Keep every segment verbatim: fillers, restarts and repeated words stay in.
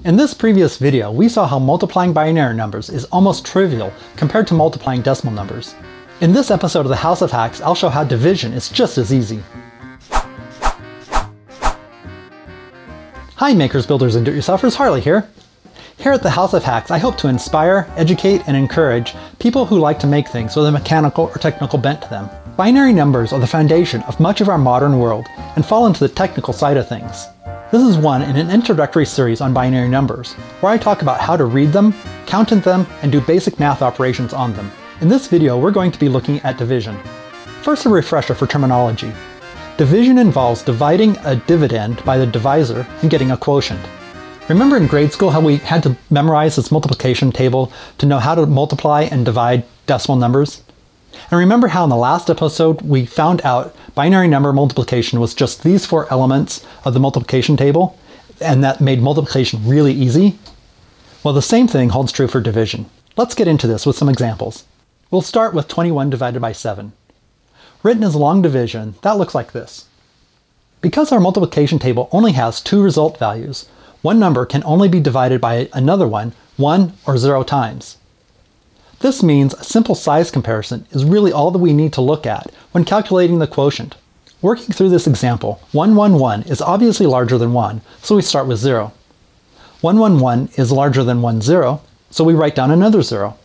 In this previous video, we saw how multiplying binary numbers is almost trivial compared to multiplying decimal numbers. In this episode of the House of Hacks, I'll show how division is just as easy. Hi makers, builders, and do-it-yourselfers, Harley here. Here at the House of Hacks, I hope to inspire, educate, and encourage people who like to make things with a mechanical or technical bent to them. Binary numbers are the foundation of much of our modern world and fall into the technical side of things. This is one in an introductory series on binary numbers, where I talk about how to read them, count in them, and do basic math operations on them. In this video, we're going to be looking at division. First, a refresher for terminology. Division involves dividing a dividend by the divisor and getting a quotient. Remember in grade school how we had to memorize this multiplication table to know how to multiply and divide decimal numbers? And remember how in the last episode we found out binary number multiplication was just these four elements of the multiplication table, and that made multiplication really easy? Well, the same thing holds true for division. Let's get into this with some examples. We'll start with twenty-one divided by seven. Written as long division, that looks like this. Because our multiplication table only has two result values, one number can only be divided by another one one or zero times. This means a simple size comparison is really all that we need to look at when calculating the quotient. Working through this example, one hundred eleven is obviously larger than one, so we start with zero. one hundred eleven is larger than one hundred, so we write down another zero.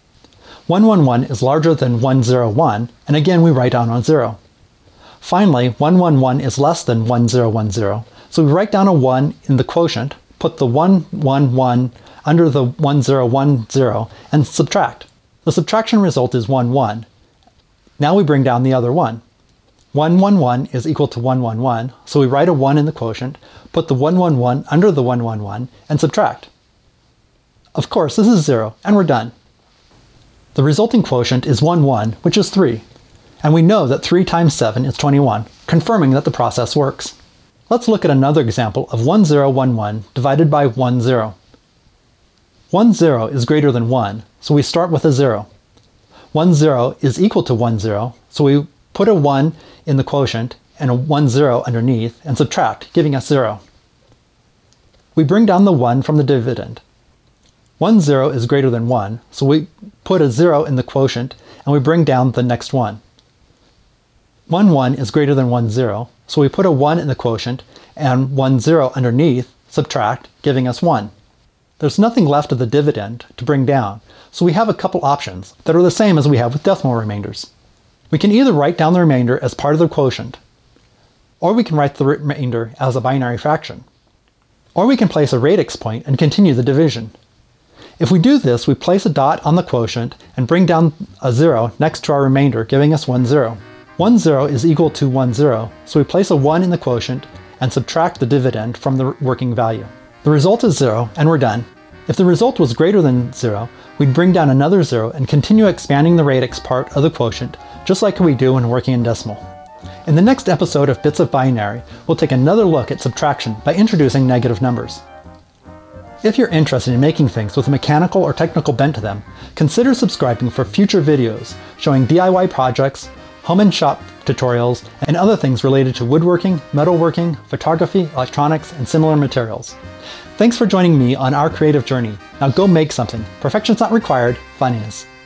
one hundred eleven is larger than one hundred one, and again we write down a zero. Finally, one hundred eleven is less than one thousand ten, so we write down a one in the quotient, put the one hundred eleven under the one thousand ten, and subtract. The subtraction result is one hundred one. Now we bring down the other one. one hundred eleven is equal to one hundred eleven, so we write a one in the quotient, put the one hundred eleven under the one hundred eleven, and subtract. Of course, this is zero, and we're done. The resulting quotient is one hundred eleven, which is three. And we know that three times seven is twenty-one, confirming that the process works. Let's look at another example of one thousand eleven divided by one zero. one zero is greater than one, so we start with a zero. one zero is equal to one zero, so we put a one in the quotient and a one zero underneath and subtract, giving us zero. We bring down the one from the dividend. one zero is greater than one, so we put a zero in the quotient and we bring down the next one. one one is greater than one zero, so we put a one in the quotient and one zero underneath, subtract, giving us one. There's nothing left of the dividend to bring down, so we have a couple options that are the same as we have with decimal remainders. We can either write down the remainder as part of the quotient, or we can write the remainder as a binary fraction, or we can place a radix point and continue the division. If we do this, we place a dot on the quotient and bring down a zero next to our remainder, giving us one zero. one zero is equal to one zero, so we place a one in the quotient and subtract the dividend from the working value. The result is zero, and we're done. If the result was greater than zero, we'd bring down another zero and continue expanding the radix part of the quotient, just like we do when working in decimal. In the next episode of Bits of Binary, we'll take another look at subtraction by introducing negative numbers. If you're interested in making things with a mechanical or technical bent to them, consider subscribing for future videos showing D I Y projects, home and shop tutorials, and other things related to woodworking, metalworking, photography, electronics, and similar materials. Thanks for joining me on our creative journey. Now go make something. Perfection's not required, fun is.